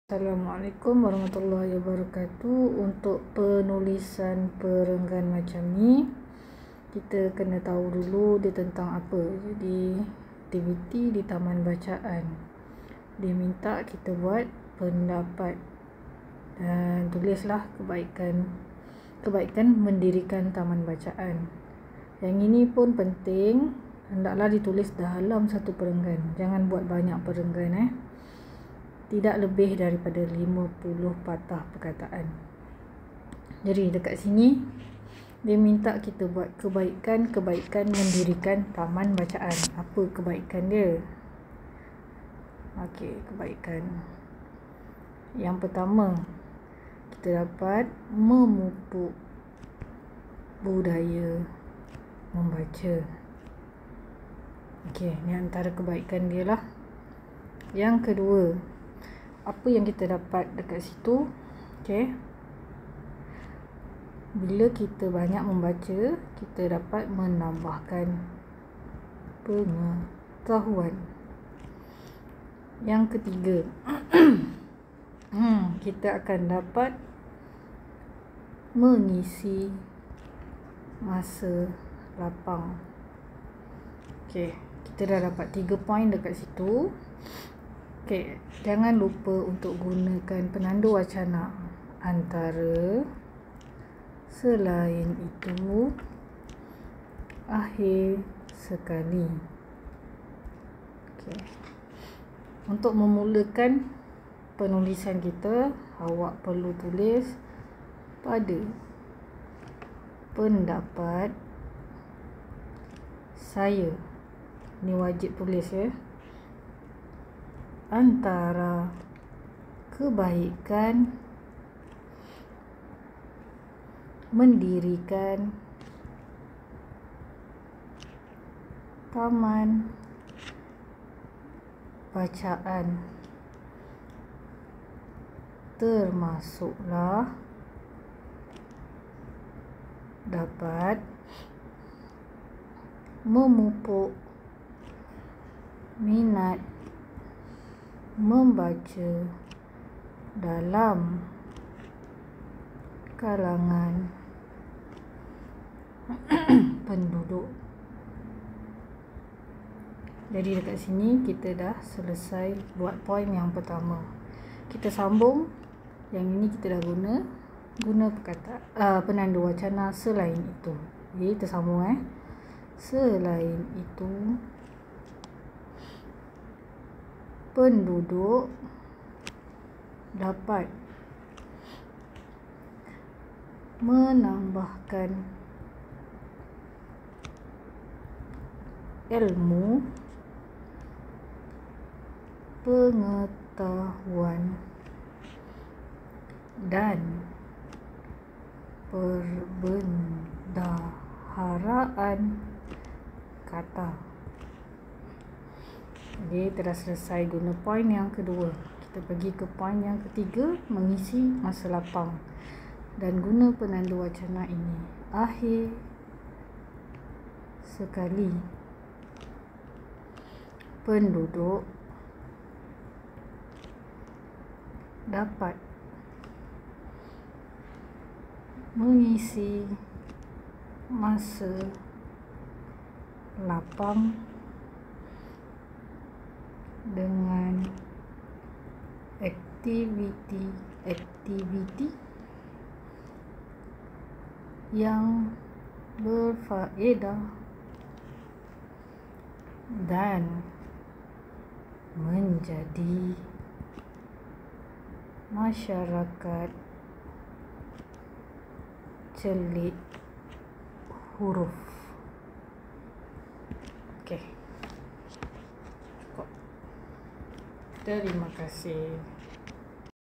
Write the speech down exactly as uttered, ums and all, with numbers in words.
Assalamualaikum warahmatullahi wabarakatuh. Untuk penulisan perenggan macam ni, kita kena tahu dulu dia tentang apa. Jadi aktiviti di taman bacaan, dia minta kita buat pendapat dan tulislah kebaikan kebaikan mendirikan taman bacaan. Yang ini pun penting, hendaklah ditulis dalam satu perenggan. Jangan buat banyak perenggan eh tidak lebih daripada lima puluh patah perkataan. Jadi dekat sini dia minta kita buat kebaikan-kebaikan mendirikan taman bacaan. Apa kebaikan dia? Okey, kebaikan. Yang pertama, kita dapat memupuk budaya membaca. Okey, ni antara kebaikan dia lah. Yang kedua, apa yang kita dapat dekat situ? Okey. Bila kita banyak membaca, kita dapat menambahkan pengetahuan. Yang ketiga, hmm, kita akan dapat mengisi masa lapang. Okey, kita dah dapat tiga poin dekat situ. Okey, jangan lupa untuk gunakan penanda wacana antara, selain itu, akhir sekali. Okey. Untuk memulakan penulisan kita, awak perlu tulis pada pendapat saya. Ni wajib tulis ya. Antara kebaikan mendirikan taman bacaan termasuklah dapat memupuk minat membaca dalam kalangan penduduk. Jadi dekat sini kita dah selesai buat poin yang pertama. Kita sambung. Yang ini kita dah guna guna perkataan uh, penanda wacana selain itu. Jadi kita sambung eh. Selain itu, penduduk dapat menambahkan ilmu, pengetahuan dan perbendaharaan kata. Jadi kita dah selesai guna poin yang kedua. Kita pergi ke poin yang ketiga, mengisi masa lapang. Dan guna penanda wacana ini, akhir sekali. Penduduk dapat mengisi masa lapang dengan aktiviti-aktiviti yang berfaedah dan menjadi masyarakat celik huruf. Okey. Terima kasih.